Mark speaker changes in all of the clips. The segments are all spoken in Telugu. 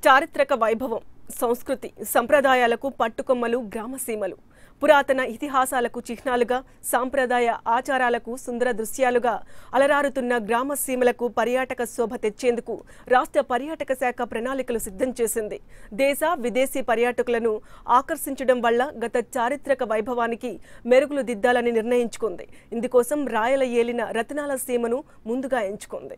Speaker 1: చారిత్రక వైభవం, సంస్కృతి, సంప్రదాయాలకు పట్టుకొమ్మలు గ్రామసీమలు. పురాతన ఇతిహాసాలకు చిహ్నాలుగా, సాంప్రదాయ ఆచారాలకు సుందర దృశ్యాలుగా అలరారుతున్న గ్రామసీమలకు పర్యాటక శోభ తెచ్చేందుకు రాష్ట్ర పర్యాటక శాఖ ప్రణాళికలు సిద్ధం చేసింది. దేశ, విదేశీ పర్యాటకులను ఆకర్షించడం వల్ల గత చారిత్రక వైభవానికి మెరుగులు దిద్దాలని నిర్ణయించుకుంది. ఇందుకోసం రాయల ఏలిన రతనాల సీమను ముందుగా ఎంచుకుంది.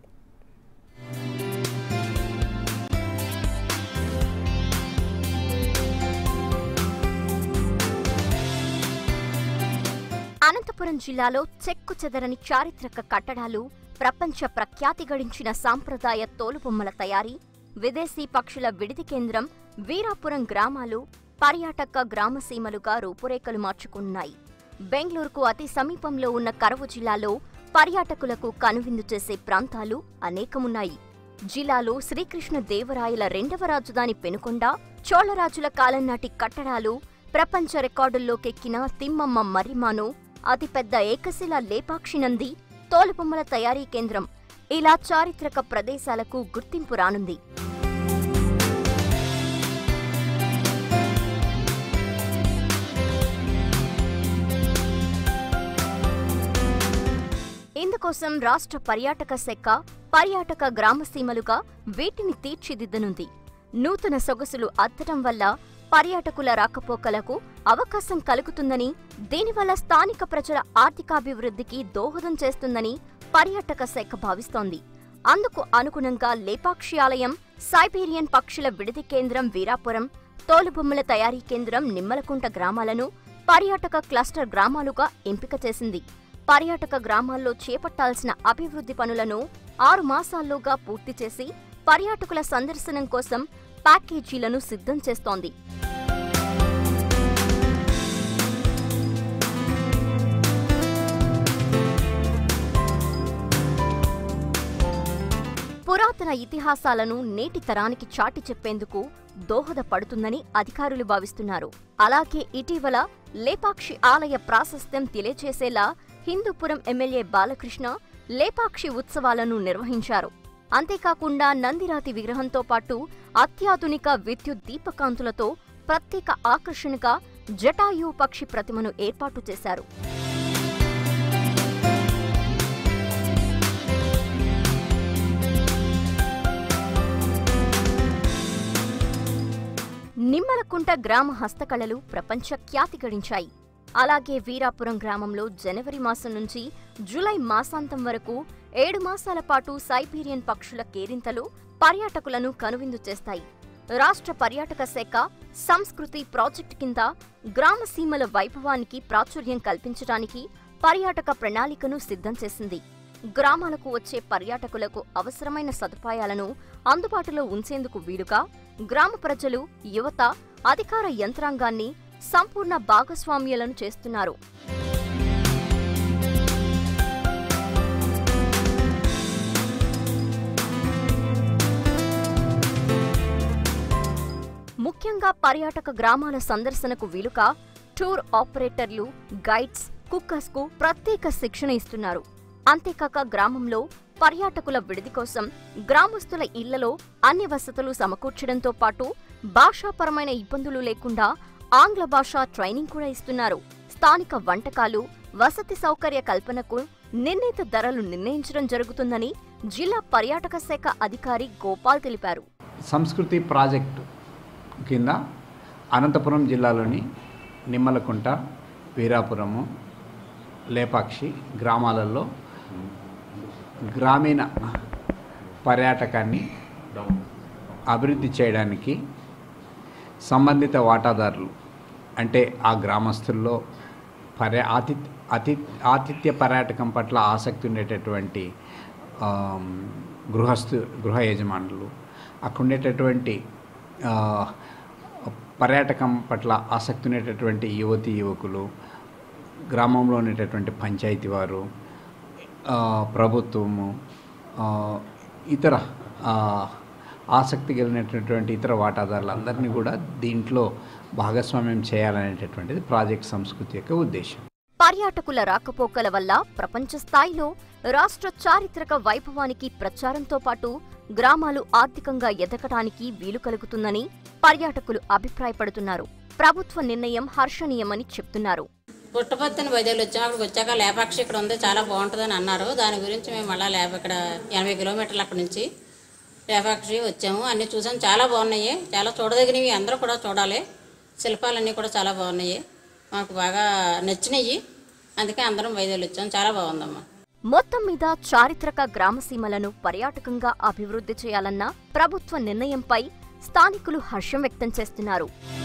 Speaker 2: అనంతపురం జిల్లాలో చెక్కు చెదరని చారిత్రక కట్టడాలు, ప్రపంచ ప్రఖ్యాతి గడించిన సాంప్రదాయ తోలుబొమ్మల తయారీ, విదేశీ పక్షుల విడిది కేంద్రం వీరాపురం గ్రామాలు పర్యాటక గ్రామసీమలుగా రూపురేఖలు మార్చుకున్నాయి. బెంగళూరుకు అతి సమీపంలో ఉన్న కరవు జిల్లాలో పర్యాటకులకు కనువిందు చేసే ప్రాంతాలు అనేకమున్నాయి. జిల్లాలో శ్రీకృష్ణ దేవరాయల రెండవ రాజధాని పెనుకొండ, చోళరాజుల కాలం నాటి కట్టడాలు, ప్రపంచ రికార్డుల్లోకెక్కిన తిమ్మమ్మ మర్రిమాను, అతిపెద్ద ఏకశిలా లేపాక్షి నంది, తోలుబొమ్మల తయారీ కేంద్రం ఇలా చారిత్రక ప్రదేశాలకు గుర్తింపు రానుంది. ఇందుకోసం రాష్ట్ర పర్యాటక శాఖ పర్యాటక గ్రామసీమలుగా వీటిని తీర్చిదిద్దనుంది. నూతన సొగసులు అద్దడం వల్ల పర్యాటకుల రాకపోకలకు అవకాశం కలుగుతుందని, దీనివల్ల స్థానిక ప్రజల ఆర్థికాభివృద్ధికి దోహదం చేస్తుందని పర్యాటక శాఖ భావిస్తోంది. అందుకు అనుగుణంగా లేపాక్షి ఆలయం, సైబీరియన్ పక్షుల విడిది కేంద్రం వీరాపురం, తోలుబొమ్మల తయారీ కేంద్రం నిమ్మలకుంట గ్రామాలను పర్యాటక క్లస్టర్ గ్రామాలుగా ఎంపిక చేసింది. పర్యాటక గ్రామాల్లో చేపట్టాల్సిన అభివృద్ధి పనులను 6 మాసాల్లోగా పూర్తి చేసి పర్యాటకుల సందర్శనం కోసం ప్యాకేజీలను సిద్ధం చేస్తోంది. పురాతన ఇతిహాసాలను నేటి తరానికి చాటి చెప్పేందుకు దోహదపడుతుందని అధికారులు భావిస్తున్నారు. అలాగే ఇటీవల లేపాక్షి ఆలయ ప్రాశస్త్యం తెలియచేసేలా హిందూపురం ఎమ్మెల్యే బాలకృష్ణ లేపాక్షి ఉత్సవాలను నిర్వహించారు. అంతేకాకుండా నందిరాతి విగ్రహంతో పాటు అత్యాధునిక విద్యుత్ దీపకాంతులతో ప్రత్యేక ఆకర్షణగా జటాయు పక్షి ప్రతిమను ఏర్పాటు చేశారు. నిమ్మలకుంట గ్రామ హస్తకళలు ప్రపంచ ఖ్యాతి గడించాయి. అలాగే వీరాపురం గ్రామంలో జనవరి మాసం నుంచి జూలై మాసాంతం వరకు 7 మాసాల పాటు సైబీరియన్ పక్షుల కేరింతలు పర్యాటకులను కనువిందు చేస్తాయి. రాష్ట్ర పర్యాటక శాఖ సంస్కృతి ప్రాజెక్టు కింద గ్రామసీమల వైభవానికి ప్రాచుర్యం కల్పించడానికి పర్యాటక ప్రణాళికను సిద్ధం చేసింది. గ్రామాలకు వచ్చే పర్యాటకులకు అవసరమైన సదుపాయాలను అందుబాటులో ఉంచేందుకు వీలుగా గ్రామ ప్రజలు, యువత, అధికార యంత్రాంగాన్ని సంపూర్ణ భాగస్వామ్యాలను చేస్తున్నారు. ముఖ్యంగా పర్యాటక గ్రామాల సందర్శనకు వీలుగా టూర్ ఆపరేటర్లు, గైడ్స్, కుక్కర్స్కు ప్రత్యేక శిక్షణ ఇస్తున్నారు. అంతేకాక గ్రామంలో పర్యాటకుల విడిది కోసం గ్రామస్తుల ఇళ్లలో అన్ని వసతులు సమకూర్చడంతో పాటు భాషాపరమైన ఇబ్బందులు లేకుండా ఆంగ్ల భాషా ట్రైనింగ్ కూడా ఇస్తున్నారు. స్థానిక వంటకాలు, వసతి సౌకర్య కల్పనకు నిర్ణీత ధరలు నిర్ణయించడం జరుగుతుందని జిల్లా పర్యాటక శాఖ అధికారి గోపాల్ తెలిపారు.
Speaker 3: సంస్కృతి ప్రాజెక్టు కింద అనంతపురం జిల్లాలోని నిమ్మలకుంట, వీరాపురము, లేపాక్షి గ్రామాలలో గ్రామీణ పర్యాటకాన్ని అభివృద్ధి చేయడానికి సంబంధిత వాటాదారులు అంటే ఆ గ్రామస్తుల్లో ఆతిథ్య పర్యాటకం పట్ల ఆసక్తి ఉండేటటువంటి గృహ యజమానులు, అక్కడ ఉండేటటువంటి పర్యాటకం పట్ల ఆసక్తి ఉండేటటువంటి యువతీ యువకులు, గ్రామంలో ఉండేటటువంటి పంచాయతీ వారు, ప్రభుత్వము, ఇతర ఆసక్తి కలిగినటువంటి ఇతర వాటాదారులందరినీ కూడా దీంట్లో భాగస్వామ్యం చేయాలనేటటువంటిది ప్రాజెక్ట్ సంస్కృతి యొక్క ఉద్దేశం.
Speaker 2: పర్యాటకుల రాకపోకల వల్ల ప్రపంచ స్థాయిలో రాష్ట్ర చారిత్రక వైభవానికి ప్రచారంతో పాటు గ్రామాలు ఆర్థికంగా ఎదగటానికి వీలు కలుగుతుందని పర్యాటకులు అభిప్రాయపడుతున్నారు. ప్రభుత్వ నిర్ణయం హర్షణీయమని చెప్తున్నారు.
Speaker 4: పుట్టపర్తిని బయలుదేరి వచ్చాం. అక్కడికి వచ్చాక లేపాక్షి ఇక్కడ ఉంది, చాలా బాగుంటుందని అన్నారు. దాని గురించి మేము మళ్ళీ ఇక్కడ 80 కిలోమీటర్లు అక్కడి నుంచి లేపాక్షి వచ్చాము. అన్నీ చూసాం, చాలా బాగున్నాయి, చాలా చూడదగినవి, అందరూ కూడా చూడాలి. శిల్పాలన్నీ కూడా చాలా బాగున్నాయి, మాకు బాగా నచ్చినాయి. అందుకే అందరం బయలుదేరి వచ్చాం. చాలా బాగుందమ్మా.
Speaker 2: మొత్తం మీద చారిత్రక గ్రామసీమలను పర్యాటకంగా అభివృద్ధి చేయాలన్న ప్రభుత్వ నిర్ణయంపై స్థానికులు హర్షం వ్యక్తం చేస్తున్నారు.